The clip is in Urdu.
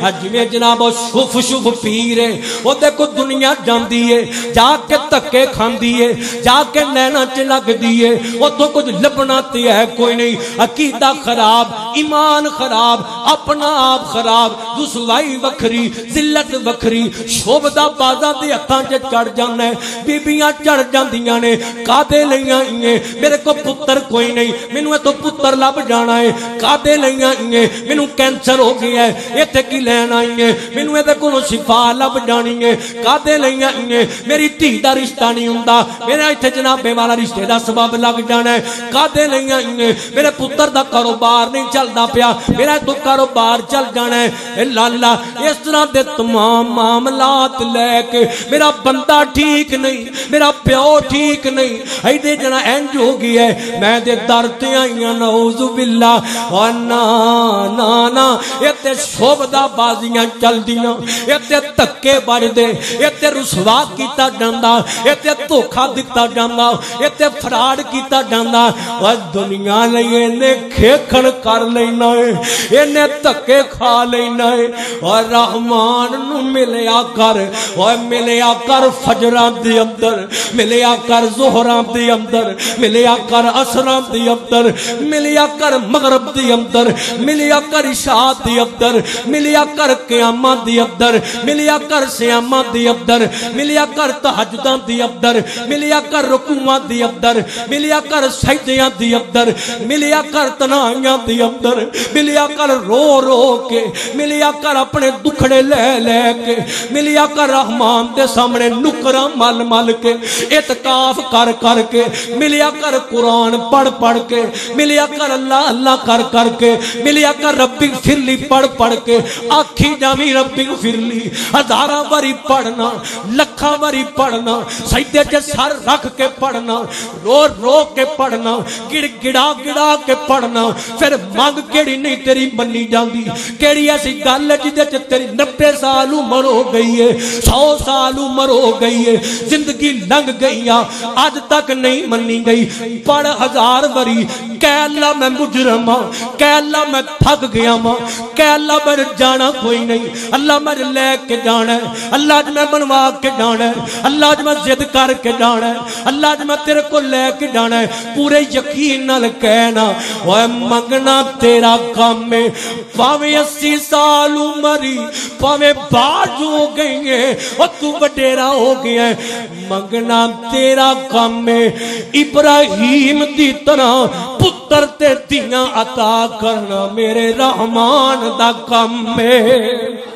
جویں جناب شوف شوف پیر ہے او دیکھو دنیا جاندی ہے جا کے تکے کھاندی ہے جا کے نینا چ لگ دیے او تو کچھ لبنا تے ہے کوئی نہیں عقیدہ خراب ایمان خراب اپنا آپ خراب رسوائی وکھری ذلت وکھری شوبدہ بازاں دے ہتھاں تے چڑھ جانا ہے بیبیاں چڑھ جاندیاں نے کادے لئیاں ہیں میرے کو پتر کوئی نہیں مینوں تو پتر لب جانا ہے کادے لئیاں ہیں مینوں کینسر ہو گیا ہے ایتھے کی لین آئی ہیں مینوں تے کولوں شفا لب جانی ہے کادے لئیاں ہیں میری دھی دا رشتہ نہیں ہوندا میرا ایتھے جناب والا رشتے دا سبب لگ جانا ہے کادے لئیاں ہیں میرے پتر دا کاروبار نہیں چلدا پیا میرا تو کاروبار چل جانا ہے اللہ اس طرح دے تمام معاملات لے کے میرا بندہ ٹھیک نہیں میرا پیو ٹھیک نہیں ایدے جنا انج ہو گئی ہے میں دے در تے آئیاں نعوذ باللہ اور نا ایتے شوبدہ بازیاں چل دیاں ایتے تکے بڑھ دے ایتے رسوا کیتا جاندا ایتے دھوکھا دتا جاندا ایتے فراڈ کیتا جاندا اور دنیا لئے نے کھیکھڑ کر لینا ہے انہیں تکے کھا لینا ہے اور رحمان نو ملیا کر فجران دی اندر ملیا کر زہران دی اندر ملیا کر عصران دی اندر ملیا کر مغرب دی اندر ملیا کر عشاء دی اندر ملیا کر قیامت دی اندر ملیا کر سیامت دی اندر ملیا کر تہجدان دی اندر ملیا کر رکوعات دی اندر ملیا کر سجدیاں دی اندر ملیا کر تنہائیاں دی اندر ملیا کر رو رو کے ملیا کر اپنے دکھڑے لے کے ملیا کر رحمان دے سامنے نکرہ مل مل کے اعتکاف کر کے ملیا کر قرآن پڑھ کے ملیا کر اللہ اللہ کر کے ملیا کر ربی فرلی پڑھ کے آکھی جامی ربی فرلی ہزارہ باری پڑھنا لکھا باری پڑھنا سجدے چے سر رکھ کے پڑھنا رو کے پڑھنا گڑا کے پڑھنا پھر مانگ کیڑی نہیں تیری بنی جاندی کیڑی ایسی گل ہے جدے چے تیری 90 سال عمر ہو گئی ہے 100 سال عمر ہو گئی ہے زندگی لنگ گئی آج تک نہیں منی گئی پڑھ 1000 باری کہ اللہ میں مجرم ہاں کہ اللہ میں تھک گیا ماں کہ اللہ میں جانا کوئی نہیں اللہ میں لے کے جانا ہے اللہ جب میں بنوا کے جانا ہے اللہ جب میں زد کر کے جانا ہے اللہ جب میں تیرے کو لے کے جانا ہے پورے یقین نال کہنا اوے منگنا تیرا کام میں پاویں 80 سال عمری پاویں باج ہو گئی ہے اور تو وڈیرا ہو گیا ہے منگنا تیرا کام میں ابراہیم دی طرح پتر تے دیاں عطا کرنا میرے رحمان دا کام میں